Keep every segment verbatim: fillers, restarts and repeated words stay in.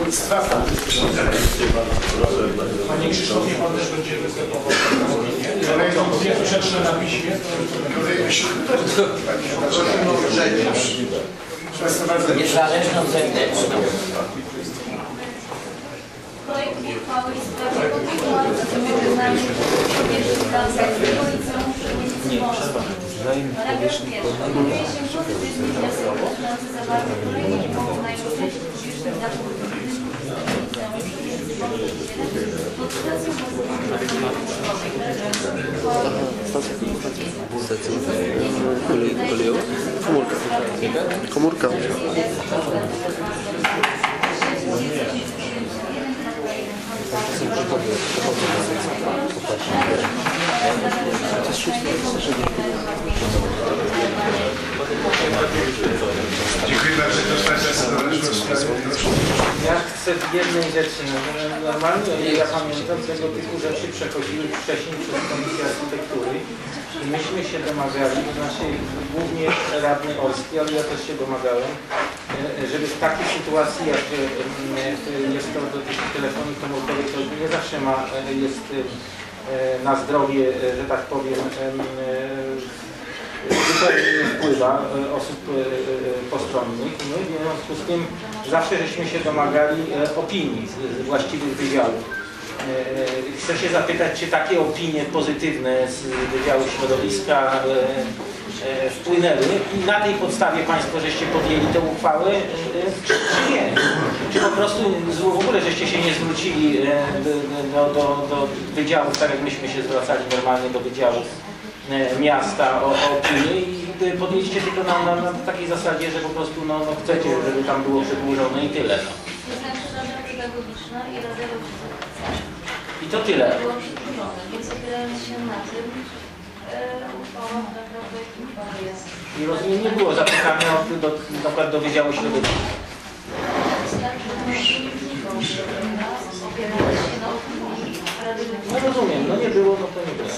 strata. Panie Krzysztofie, pan też będzie występował w nie przetrze na piśmie. Niezależną zewnętrzną. Projekt uchwały w sprawie kontynuacji zobowiązań kobiety z Gdańskiego i celu przemienicy Polski. Paragraf pierwszy. Odwołuje się pozytywny wniosek dotyczący zawarty w projekcie umowy najważniejszych publicznych zakupów liceum przemienicy Polski pod stacją Komórka. Komórka. Dziękuję bardzo. Ja chcę w jednej rzeczy, no, normalnie ja pamiętam, tego typu rzeczy przechodziły wcześniej przez Komisję Architektury i myśmy się domagali, znaczy głównie radny Olski, ale ja też się domagałem, żeby w takiej sytuacji, jak jest to dotyczy telefonii komórkowej, to nie zawsze ma, jest na zdrowie, że tak powiem, zupełnie nie wpływa osób postronnych. No i w związku z tym zawsze żeśmy się domagali opinii z właściwych wydziałów. Chcę się zapytać, czy takie opinie pozytywne z Wydziału Środowiska wpłynęły i na tej podstawie Państwo żeście podjęli tę uchwałę, czy, czy nie? Czy po prostu w ogóle żeście się nie zwrócili do, do, do wydziałów, tak jak myśmy się zwracali normalnie do wydziałów miasta o, o opinię i podjęliście tylko na, na, na takiej zasadzie, że po prostu no, no chcecie, żeby tam było przedłużone i tyle. No. To znaczy Rada Pedagogiczna i Rada Rodziców. I to tyle. Było przedłużone, więc opierając się na tym, uchwała naprawdę uchwały jest. I rozumiem, nie było zapytania do, na przykład do Wydziału Środowiska. Wystarczy na uczestnikom opierając się na opinii Rady Rodziców. No rozumiem, no nie było, no to nie było.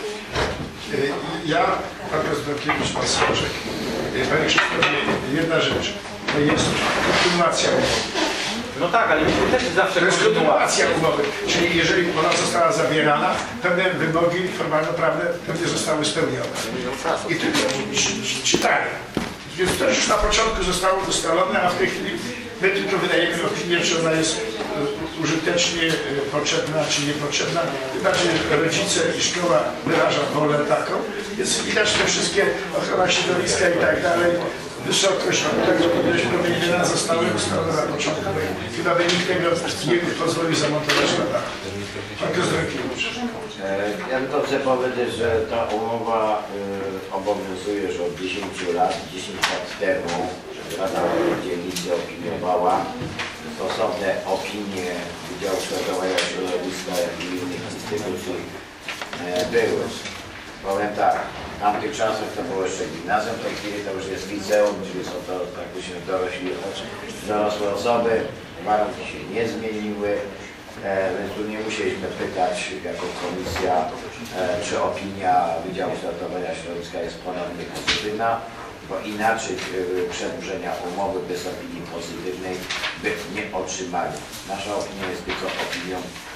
Ja, pan Krasnodębskiewicz, pan Sroczek. Panie Krzysztofie, jedna rzecz. To jest kontynuacja umowy. No tak, ale myśmy też zawsze To jest kontynuacja umowy. Czyli jeżeli ona została zawierana, pewne wymogi formalno-prawne pewnie zostały spełnione. I tylko czytanie. Więc to już na początku zostało ustalone, a w tej chwili my tylko wydajemy opinię, czy ona jest użytecznie potrzebna, czy niepotrzebna. Tym bardziej rodzice i szkoła wyraża wolę taką. Więc widać te wszystkie ochrona środowiska i tak dalej. Wysokość od tego, ilość promienienia zostały ustalone na początku. Chyba by nikt tego nie pozwolił zamontować na dach. Pan Krasnodębskiewicz. Ja tylko chcę powiedzieć, że ta umowa y, obowiązuje już od dziesięciu lat. dziesięć lat temu Rada Dzielnicy opiniowała stosowne opinie Wydziału Kształtowania Środowiska i innych instytucji e, były. Powiem tak, w tamtych czasach to było jeszcze gimnazjum, w tej chwili to już jest liceum, czyli są to praktycznie dorośli, dorosłe osoby, warunki się nie zmieniły, e, więc tu nie musieliśmy pytać jako komisja, e, czy opinia Wydziału Kształtowania Środowiska jest ponownie pozytywna, bo inaczej e, przedłużenia umowy bez opinii pozytywnej by nie otrzymali. Nasza opinia jest tylko opinią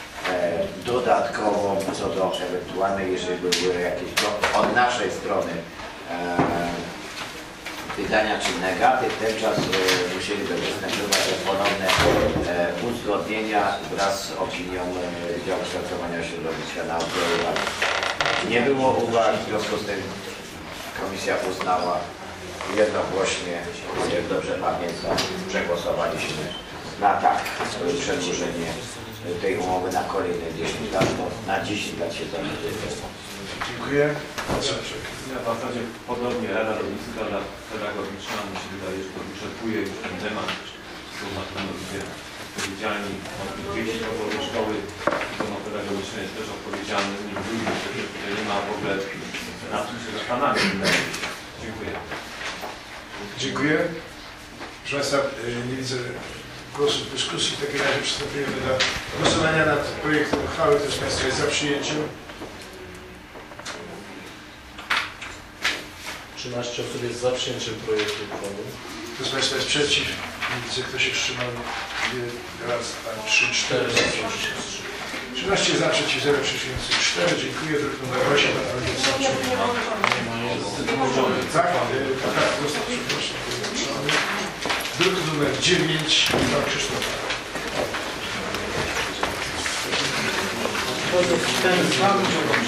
dodatkową co do ewentualnej, jeżeli by były jakieś od naszej strony e, pytania czy negatyw, wówczas e, musieliby występować ponowne e, uzgodnienia wraz z opinią Wydziału Kształtowania Środowiska Nauki i Uwag. Nie było uwag, w związku z tym komisja uznała jednogłośnie, jak dobrze pamiętam, przegłosowaliśmy na tak przedłużenie tej umowy na kolejne dziesięć lat, bo na dziesięć lat się to nie dzieje. Dziękuję. Ja w zasadzie podobnie Rada Rodziców, Rada Pedagogiczna mi się wydaje, że to wyczerpuje już ten temat. Są na pewno ludzie odpowiedzialni od dzieci do szkoły, domu pedagogiczne jest też odpowiedzialny. Nie mówimy, że tutaj nie ma w ogóle na czym się zastanawiać. Dziękuję. Dziękuję. Proszę Państwa, nie widzę głosu w dyskusji. W takim razie przystępujemy do głosowania nad projektem uchwały. Kto z Państwa jest za przyjęciem? trzynaście osób jest za przyjęciem projektu uchwały. Kto z Państwa jest przeciw? Nie widzę, kto się wstrzymał. Dwie, raz, dwa, trzy, cztery, trzynaście za, przeciw zero, wstrzymujący cztery. Dziękuję. Druk numer osiem. Tak, tak, został, przepraszam, wyłączony. Druk numer dziewięć. Pan Krzysztof. To jest ten sam druk.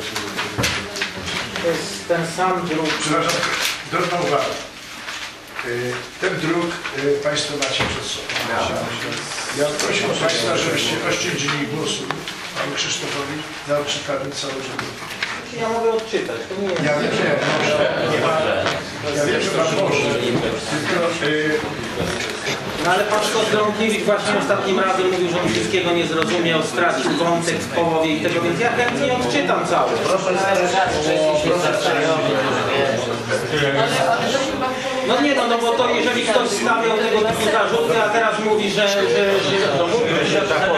To jest ten sam druk. Przepraszam, drobna uwaga. Ten druk Państwo macie przed sobą. Ja prosiłbym Państwa, żebyście oszczędzili głosu Panu Krzysztofowi na odczytaniu całego druku. Ja mogę odczytać, to nie jest... Ja wiem, że może. Ja wiem, że Pan może. Tylko... Yy... No ale Pan Skądrąkiewicz właśnie ostatnim razem mówił, że on wszystkiego nie zrozumiał, stracił wątek w połowie i tego, więc ja chętnie odczytam cały. Proszę No nie no, no bo to jeżeli ktoś stawiał tego typu zarzuty, a teraz mówi, że... że, że no mówię, że tak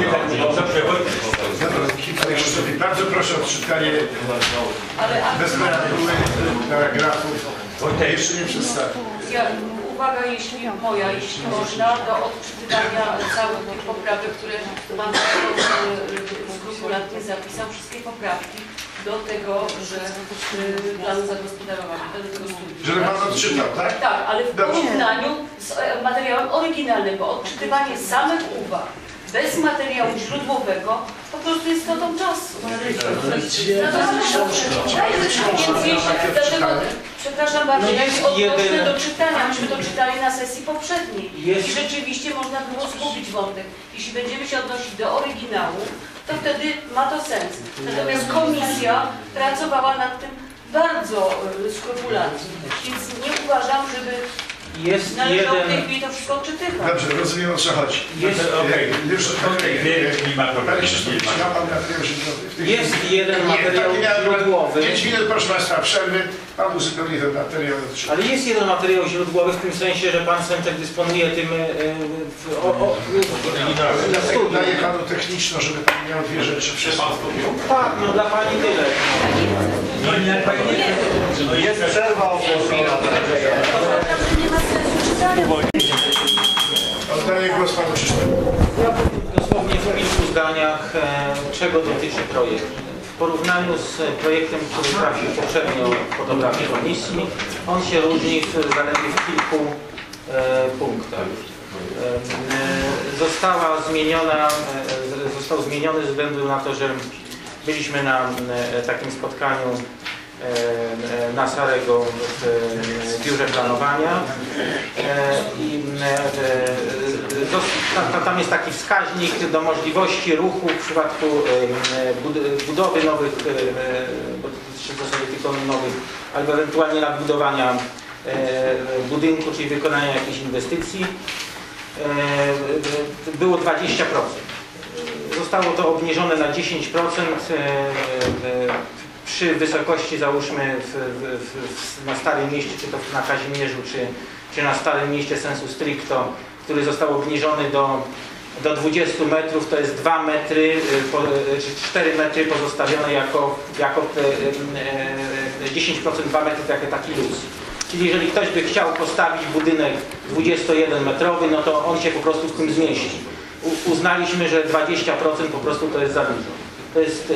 Bardzo proszę o odczytanie bez preambuły paragrafów. Jeszcze nie przedstawię. Ja, uwaga, jeśli moja, jeśli można, do odczytywania całych tych poprawek, które Pan skrupulatnie zapisał, wszystkie poprawki do tego, że y, planu zagospodarowania, do tego studium. Żeby Pan odczytał, tak? Tak, ale w porównaniu z e, materiałem oryginalnym, bo odczytywanie samych uwag bez materiału źródłowego po prostu jest stratą czasu. Przepraszam bardzo, ja się odnoszę do czytania, myśmy to czytali na sesji poprzedniej i rzeczywiście można było zgubić wątek. Jeśli będziemy się odnosić do oryginału, to wtedy ma to sens. Natomiast komisja pracowała nad tym bardzo skrupulatnie, więc nie uważam, żeby jest należało jeden... w tej chwili to wszystko odczytywać. Dobrze, rozumiem, o co chodzi. Jest, okay. Już okej. Panie Krzysztofie, ma Pan materiał źródłowy? Jest jeden materiał źródłowy. pięć minut, proszę Państwa, przerwy. Pan uzupełni ten materiał. Ale jest jeden materiał źródłowy w tym sensie, że Pan Sęczek dysponuje tym w, o, o, na studium. Daję Panu techniczno, żeby Pan miał dwie rzeczy. Tak, no dla Pani tyle. No jest przerwa ogłoszona. Nie ma sensu czytania. Oddaję głos Panu Krzysztofowi. Ja powiem dosłownie w kilku zdaniach, e, czego dotyczy projekt. W porównaniu z projektem, który trafił poprzednio pod obrady komisji, on się różni w, zaledwie w kilku e, punktach. E, została zmieniona, e, został zmieniony ze względu na to, że byliśmy na e, takim spotkaniu na Sarego w biurze planowania i tam jest taki wskaźnik do możliwości ruchu w przypadku budowy nowych, w zasadzie tylko nowych, albo ewentualnie nadbudowania budynku, czyli wykonania jakiejś inwestycji. Było dwadzieścia procent. Zostało to obniżone na dziesięć procent przy wysokości, załóżmy w, w, w, na Starym Mieście, czy to na Kazimierzu, czy, czy na Starym Mieście sensu stricto, który został obniżony do, do dwudziestu metrów, to jest dwa metry, czy cztery metry pozostawione jako, jako dziesięć procent dwa metry, jako taki luz. Czyli jeżeli ktoś by chciał postawić budynek dwudziestojednometrowy, no to on się po prostu w tym zmieści. U, uznaliśmy, że dwadzieścia procent po prostu to jest za dużo. To jest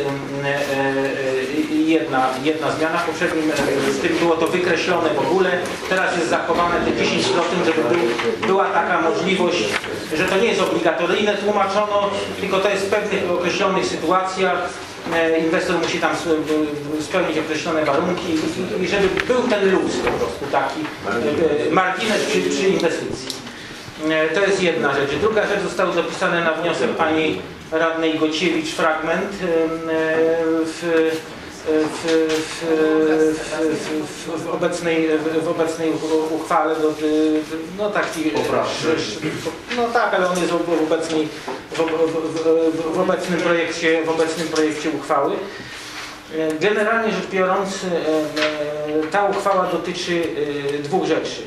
jedna, jedna zmiana. W poprzednim z tym było to wykreślone w ogóle. Teraz jest zachowane te dziesięć procent, żeby był, była taka możliwość, że to nie jest obligatoryjne, tłumaczono, tylko to jest w pewnych określonych sytuacjach. Inwestor musi tam spełnić określone warunki i żeby był ten luz po prostu taki margines przy, przy inwestycji. To jest jedna rzecz. Druga rzecz, zostały dopisane na wniosek pani radnej Gociewicz fragment w, w, w, w, w, obecnej, w obecnej uchwale, do, no taki, no tak, ale on jest w, obecnej, w, w, w, obecnym projekcie, w obecnym projekcie uchwały. Generalnie rzecz biorąc, ta uchwała dotyczy dwóch rzeczy.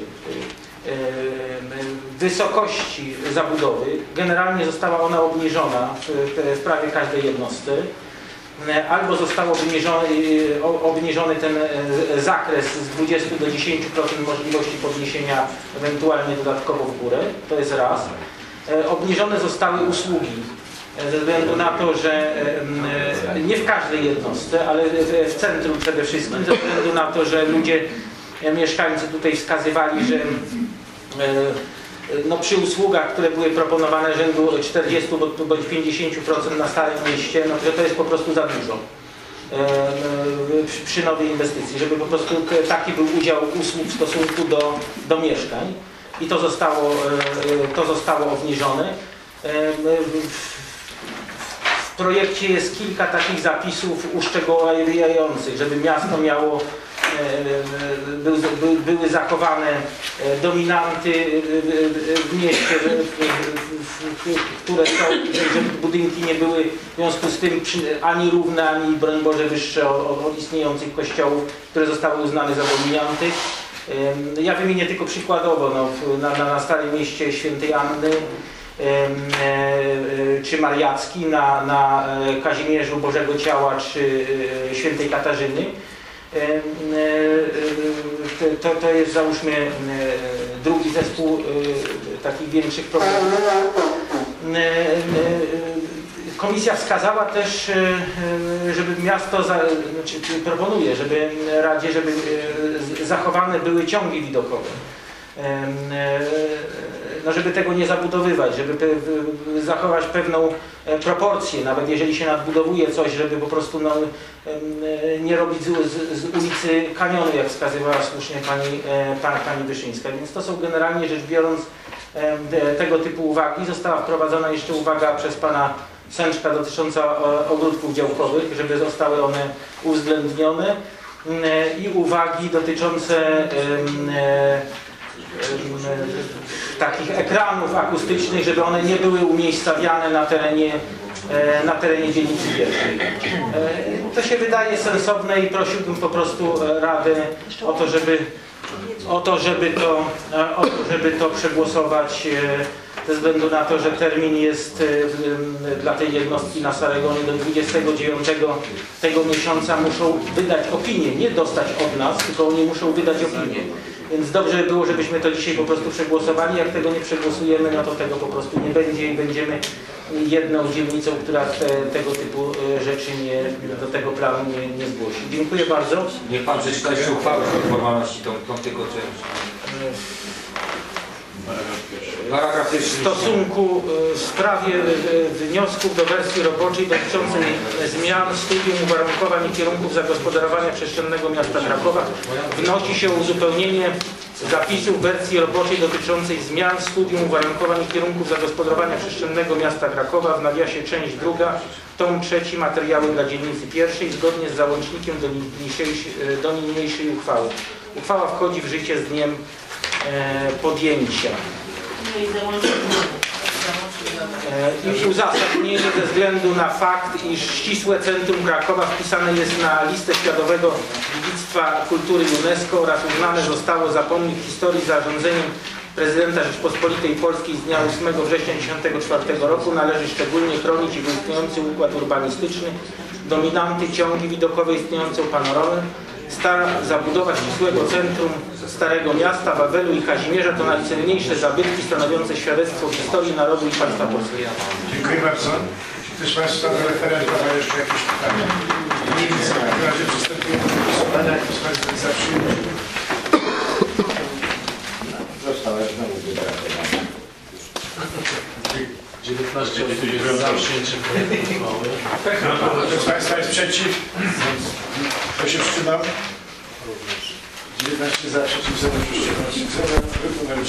Wysokości zabudowy. Generalnie została ona obniżona w, w prawie każdej jednostce. Albo został obniżony, obniżony ten zakres z dwudziestu do dziesięciu procent możliwości podniesienia ewentualnie dodatkowo w górę. To jest raz. obniżone zostały usługi. Ze względu na to, że nie w każdej jednostce, ale w centrum przede wszystkim, ze względu na to, że ludzie, mieszkańcy tutaj wskazywali, że no przy usługach, które były proponowane rzędu czterdzieści bądź pięćdziesiąt procent na Starym Mieście, no to to jest po prostu za dużo przy nowej inwestycji, żeby po prostu taki był udział usług w stosunku do, do mieszkań i to zostało, to zostało obniżone. W projekcie jest kilka takich zapisów uszczegóławiających, żeby miasto miało, by, były zachowane dominanty w mieście, które są, żeby budynki nie były w związku z tym ani równe, ani broń Boże wyższe od, od istniejących kościołów, które zostały uznane za dominanty. Ja wymienię tylko przykładowo no, na, na, na Starym Mieście Świętej Anny, czy Mariacki, na, na Kazimierzu Bożego Ciała, czy Świętej Katarzyny. To, to jest załóżmy drugi zespół takich większych problemów. Komisja wskazała też, żeby miasto, za, znaczy proponuje, żeby Radzie, żeby zachowane były ciągi widokowe. No żeby tego nie zabudowywać, żeby zachować pewną proporcję, nawet jeżeli się nadbudowuje coś, żeby po prostu no, nie robić z, z, z ulicy kanionu, jak wskazywała słusznie pani, pani, pani Wyszyńska. Więc to są generalnie rzecz biorąc tego typu uwagi. Została wprowadzona jeszcze uwaga przez pana Sęczka dotycząca ogródków działkowych, żeby zostały one uwzględnione i uwagi dotyczące takich ekranów akustycznych, żeby one nie były umiejscawiane na terenie, na terenie dzielnicy pierwszej. To się wydaje sensowne i prosiłbym po prostu Radę o to, żeby, o to, żeby, to, o to, żeby to przegłosować ze względu na to, że termin jest dla tej jednostki na Saregonie do dwudziestego dziewiątego tego miesiąca muszą wydać opinię, nie dostać od nas, tylko oni muszą wydać opinię. Więc dobrze by było, żebyśmy to dzisiaj po prostu przegłosowali. Jak tego nie przegłosujemy, no to tego po prostu nie będzie i będziemy jedną dzielnicą, która te, tego typu rzeczy nie, do tego planu nie, nie zgłosi. Dziękuję bardzo. Niech Pan przeczyta jeszcze uchwałę o formalności, tą, tą tylko część. W stosunku w sprawie wniosków do wersji roboczej dotyczącej zmian studium uwarunkowań i kierunków zagospodarowania przestrzennego miasta Krakowa wnosi się o uzupełnienie zapisów wersji roboczej dotyczącej zmian studium uwarunkowań i kierunków zagospodarowania przestrzennego miasta Krakowa w nawiasie część druga, tom trzeci, materiały dla dzielnicy pierwszej zgodnie z załącznikiem do niniejszej, do niniejszej uchwały. Uchwała wchodzi w życie z dniem e, podjęcia. I uzasadnienie ze względu na fakt, iż ścisłe centrum Krakowa wpisane jest na listę światowego dziedzictwa kultury UNESCO oraz uznane zostało za pomnik historii zarządzeniem prezydenta Rzeczpospolitej Polskiej z dnia ósmego września tysiąc dziewięćset dziewięćdziesiątego czwartego roku należy szczególnie chronić jego istniejący układ urbanistyczny, dominanty, ciągi widokowe, istniejącą panoramę. Stara zabudowa ścisłego centrum Starego Miasta, Wawelu i Kazimierza to najcenniejsze zabytki stanowiące świadectwo historii narodu i państwa polskiego. Dziękuję bardzo. Czy ktoś z Państwa do referenta ma jeszcze jakieś pytania? Nie widzę. W takim razie przystępujemy do głosowania. Kto z Państwa jest za przyjęciem? Została znowu wybrana. dziewiętnaście osób jest za przyjęciem projektu uchwały. Kto z Państwa jest przeciw? Kto się wstrzymał? dziewiętnaście za, przeciw, zero, wstrzymał się.